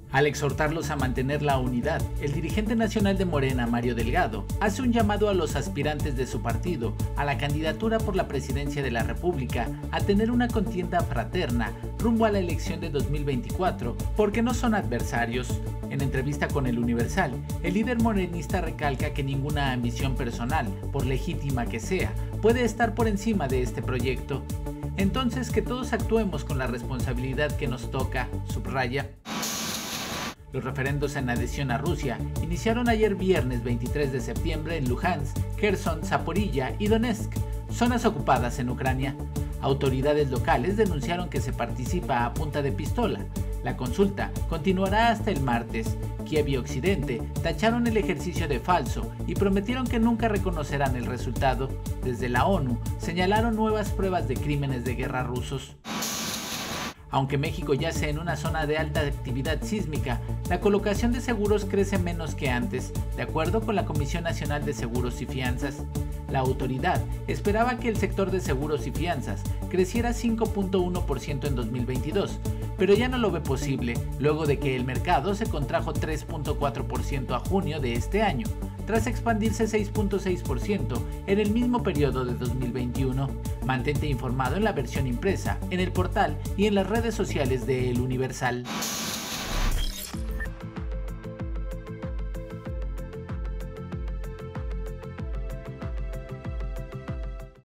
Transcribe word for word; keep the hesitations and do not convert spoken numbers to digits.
Al exhortarlos a mantener la unidad, el dirigente nacional de Morena, Mario Delgado, hace un llamado a los aspirantes de su partido a la candidatura por la presidencia de la República a tener una contienda fraterna rumbo a la elección de dos mil veinticuatro, porque no son adversarios. En entrevista con El Universal, el líder morenista recalca que ninguna ambición personal, por legítima que sea, puede estar por encima de este proyecto. Entonces, que todos actuemos con la responsabilidad que nos toca, subraya. Los referendos en adhesión a Rusia iniciaron ayer viernes veintitrés de septiembre en Luhansk, Kherson, Zaporilla y Donetsk, zonas ocupadas en Ucrania. Autoridades locales denunciaron que se participa a punta de pistola. La consulta continuará hasta el martes. Kiev y Occidente tacharon el ejercicio de falso y prometieron que nunca reconocerán el resultado. Desde la ONU señalaron nuevas pruebas de crímenes de guerra rusos. Aunque México yace en una zona de alta actividad sísmica, la colocación de seguros crece menos que antes, de acuerdo con la Comisión Nacional de Seguros y Fianzas. La autoridad esperaba que el sector de seguros y fianzas creciera cinco punto uno por ciento en dos mil veintidós, pero ya no lo ve posible, luego de que el mercado se contrajo tres punto cuatro por ciento a junio de este año, tras expandirse seis punto seis por ciento en el mismo periodo de dos mil veintiuno. Mantente informado en la versión impresa, en el portal y en las redes sociales de El Universal.